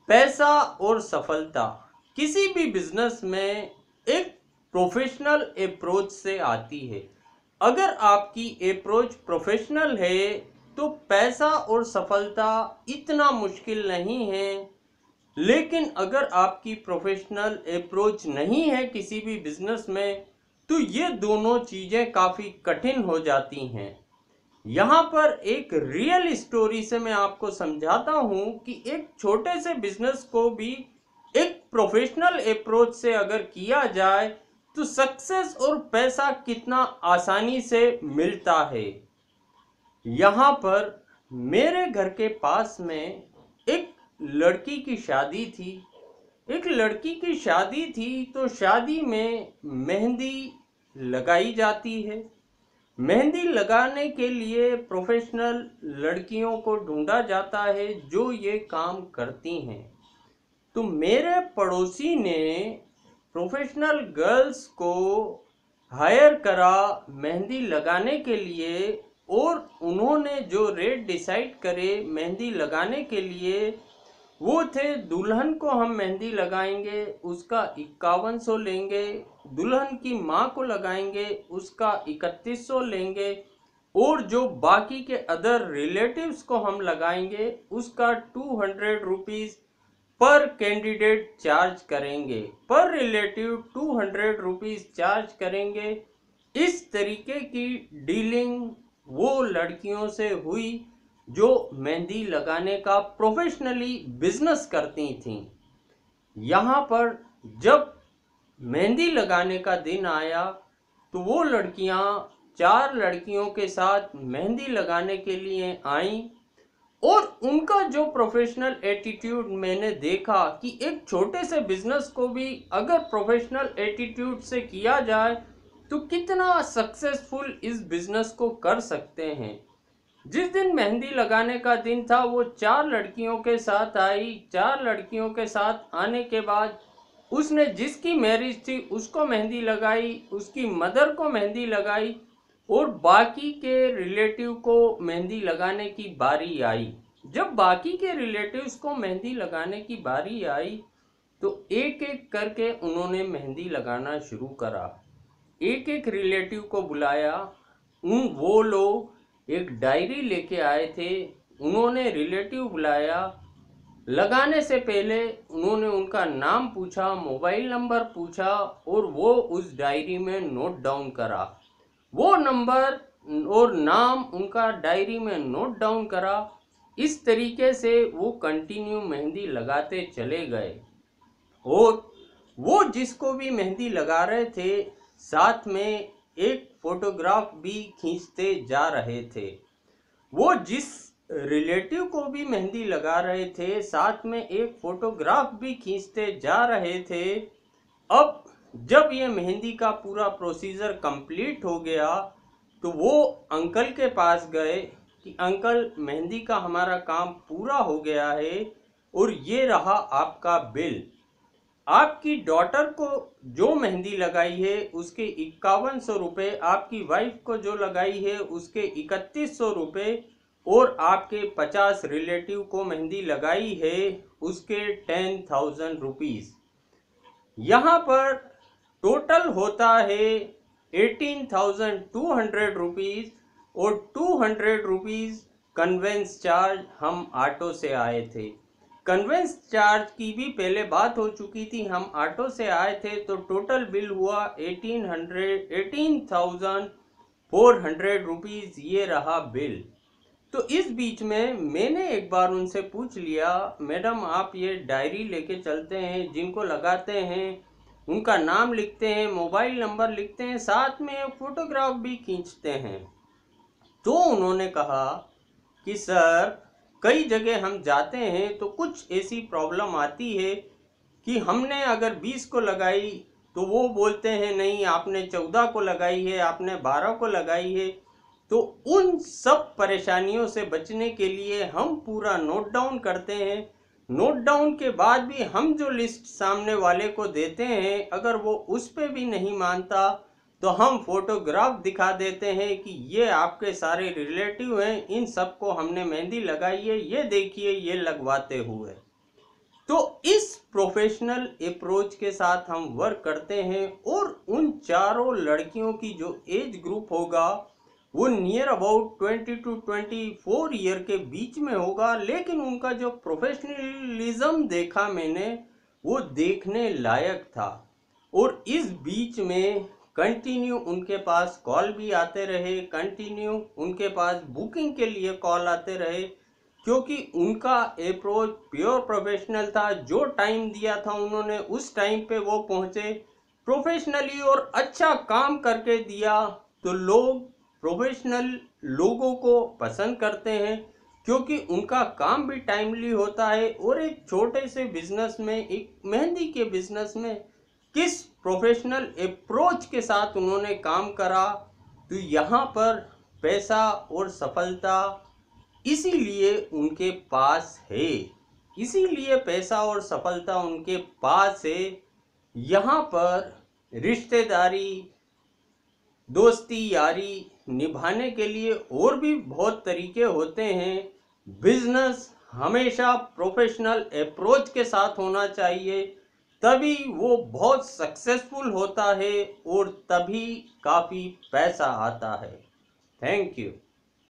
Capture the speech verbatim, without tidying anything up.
पैसा और सफलता किसी भी बिजनेस में एक प्रोफेशनल अप्रोच से आती है। अगर आपकी अप्रोच प्रोफेशनल है तो पैसा और सफलता इतना मुश्किल नहीं है। लेकिन अगर आपकी प्रोफेशनल अप्रोच नहीं है किसी भी बिजनेस में तो ये दोनों चीज़ें काफ़ी कठिन हो जाती हैं। यहाँ पर एक रियल स्टोरी से मैं आपको समझाता हूँ कि एक छोटे से बिजनेस को भी एक प्रोफेशनल अप्रोच से अगर किया जाए तो सक्सेस और पैसा कितना आसानी से मिलता है। यहाँ पर मेरे घर के पास में एक लड़की की शादी थी। एक लड़की की शादी थी तो शादी में मेहंदी लगाई जाती है। मेहंदी लगाने के लिए प्रोफेशनल लड़कियों को ढूंढा जाता है जो ये काम करती हैं। तो मेरे पड़ोसी ने प्रोफेशनल गर्ल्स को हायर करा मेहंदी लगाने के लिए, और उन्होंने जो रेट डिसाइड करे मेहंदी लगाने के लिए वो थे, दुल्हन को हम मेहंदी लगाएंगे उसका इक्यावन सौ लेंगे, दुल्हन की माँ को लगाएंगे उसका इकतीस सौ लेंगे, और जो बाकी के अदर रिलेटिव्स को हम लगाएंगे उसका टू हंड्रेड रुपीज़ पर कैंडिडेट चार्ज करेंगे। पर relative to hundred rupees charge करेंगे। इस तरीके की डीलिंग वो लड़कियों से हुई जो मेहंदी लगाने का प्रोफेशनली बिजनेस करती थीं। यहाँ पर जब मेहंदी लगाने का दिन आया तो वो लड़कियाँ चार लड़कियों के साथ मेहंदी लगाने के लिए आईं, और उनका जो प्रोफेशनल एटीट्यूड मैंने देखा कि एक छोटे से बिजनेस को भी अगर प्रोफेशनल एटीट्यूड से किया जाए तो कितना सक्सेसफुल इस बिजनेस को कर सकते हैं। जिस दिन मेहंदी लगाने का दिन था वो चार लड़कियों के साथ आई। चार लड़कियों के साथ आने के बाद उसने जिसकी मैरिज थी उसको मेहंदी लगाई, उसकी मदर को मेहंदी लगाई, और बाकी के रिलेटिव को मेहंदी लगाने की बारी आई। जब बाकी के रिलेटिव्स को मेहंदी लगाने की बारी आई तो एक एक करके उन्होंने मेहंदी लगाना शुरू करा। एक एक रिलेटिव को बुलाया। उन वो लोग एक डायरी लेके आए थे। उन्होंने रिलेटिव बुलाया। लगाने से पहले उन्होंने उनका नाम पूछा, मोबाइल नंबर पूछा, और वो उस डायरी में नोट डाउन करा। वो नंबर और नाम उनका डायरी में नोट डाउन करा। इस तरीके से वो कंटिन्यू मेहंदी लगाते चले गए, और वो जिसको भी मेहंदी लगा रहे थे साथ में एक फोटोग्राफ भी खींचते जा रहे थे। वो जिस रिलेटिव को भी मेहंदी लगा रहे थे साथ में एक फोटोग्राफ भी खींचते जा रहे थे। अब जब ये मेहंदी का पूरा प्रोसीजर कंप्लीट हो गया तो वो अंकल के पास गए कि अंकल मेहंदी का हमारा काम पूरा हो गया है और ये रहा आपका बिल। आपकी डॉटर को जो मेहंदी लगाई है उसके इक्यावन सौ रुपये, आपकी वाइफ को जो लगाई है उसके इकतीस सौ रुपये, और आपके पचास रिलेटिव को मेहंदी लगाई है उसके टेन थाउजेंड रुपीज़। यहाँ पर टोटल होता है eighteen thousand two hundred rupees, और two hundred rupees conveyance charge. हम ऑटो से आए थे। कन्वेंस चार्ज की भी पहले बात हो चुकी थी, हम ऑटो से आए थे, तो टोटल बिल हुआ eighteen hundred eighteen thousand four hundred rupees. ये रहा बिल। तो इस बीच में मैंने एक बार उनसे पूछ लिया, मैडम आप ये डायरी लेके चलते हैं, जिनको लगाते हैं उनका नाम लिखते हैं, मोबाइल नंबर लिखते हैं, साथ में फोटोग्राफ भी खींचते हैं। तो उन्होंने कहा कि सर कई जगह हम जाते हैं तो कुछ ऐसी प्रॉब्लम आती है कि हमने अगर बीस को लगाई तो वो बोलते हैं नहीं आपने चौदह को लगाई है, आपने बारह को लगाई है। तो उन सब परेशानियों से बचने के लिए हम पूरा नोट डाउन करते हैं। नोट डाउन के बाद भी हम जो लिस्ट सामने वाले को देते हैं अगर वो उस पे भी नहीं मानता तो हम फोटोग्राफ दिखा देते हैं कि ये आपके सारे रिलेटिव हैं, इन सबको हमने मेहंदी लगाई है, ये देखिए ये लगवाते हुए। तो इस प्रोफेशनल अप्रोच के साथ हम वर्क करते हैं और उन चारों लड़कियों की जो एज ग्रुप होगा वो near about twenty two twenty four year के बीच में होगा, लेकिन उनका जो प्रोफेशनलिज्म देखा मैंने वो देखने लायक था। और इस बीच में कंटिन्यू उनके पास कॉल भी आते रहे, कंटिन्यू उनके पास बुकिंग के लिए कॉल आते रहे, क्योंकि उनका अप्रोच प्योर प्रोफेशनल था। जो टाइम दिया था उन्होंने उस टाइम पे वो पहुंचे प्रोफेशनली और अच्छा काम करके दिया। तो लोग प्रोफेशनल लोगों को पसंद करते हैं क्योंकि उनका काम भी टाइमली होता है। और एक छोटे से बिजनेस में, एक मेहंदी के बिजनेस में किस प्रोफेशनल अप्रोच के साथ उन्होंने काम करा, तो यहाँ पर पैसा और सफलता इसीलिए उनके पास है, इसीलिए पैसा और सफलता उनके पास है। यहाँ पर रिश्तेदारी, दोस्ती, यारी निभाने के लिए और भी बहुत तरीके होते हैं। बिजनेस हमेशा प्रोफेशनल अप्रोच के साथ होना चाहिए, तभी वो बहुत सक्सेसफुल होता है और तभी काफ़ी पैसा आता है। Thank you.